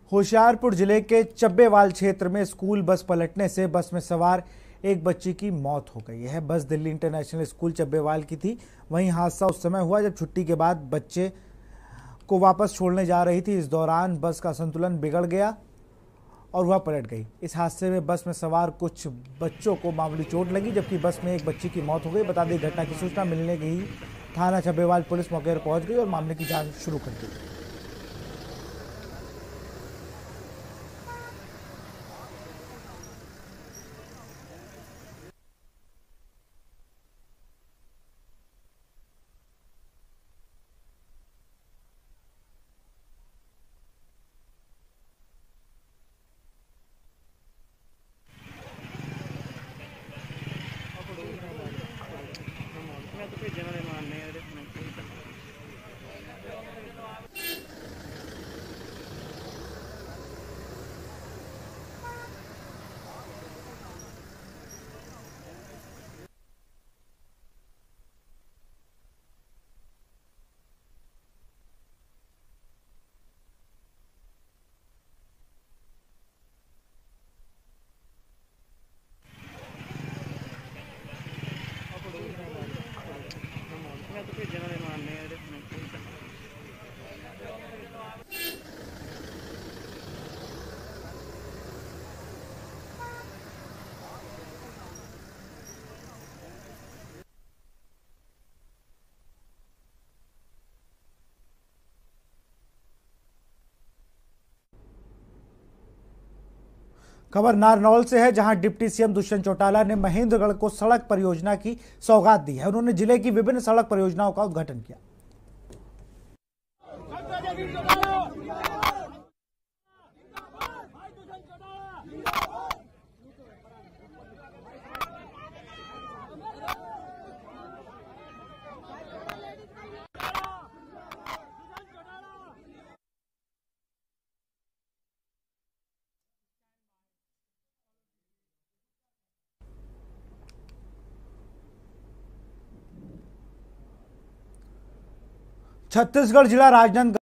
होशियारपुर जिले के चब्बेवाल क्षेत्र में स्कूल बस पलटने से बस में सवार एक बच्ची की मौत हो गई है। बस दिल्ली इंटरनेशनल स्कूल चब्बेवाल की थी। वहीं हादसा उस समय हुआ जब छुट्टी के बाद बच्चे को वापस छोड़ने जा रही थी। इस दौरान बस का संतुलन बिगड़ गया और वह पलट गई। इस हादसे में बस में सवार कुछ बच्चों को मामूली चोट लगी, जबकि बस में एक बच्ची की मौत हो गई। बता दें, घटना की सूचना मिलने के ही थाना चब्बेवाल पुलिस मौके पर पहुंच गई और मामले की जांच शुरू कर दी। खबर नारनौल से है, जहां डिप्टी सीएम दुष्यंत चौटाला ने महेंद्रगढ़ को सड़क परियोजना की सौगात दी है। उन्होंने जिले की विभिन्न सड़क परियोजनाओं का उद्घाटन किया। छत्तीसगढ़ जिला राजनांदगांव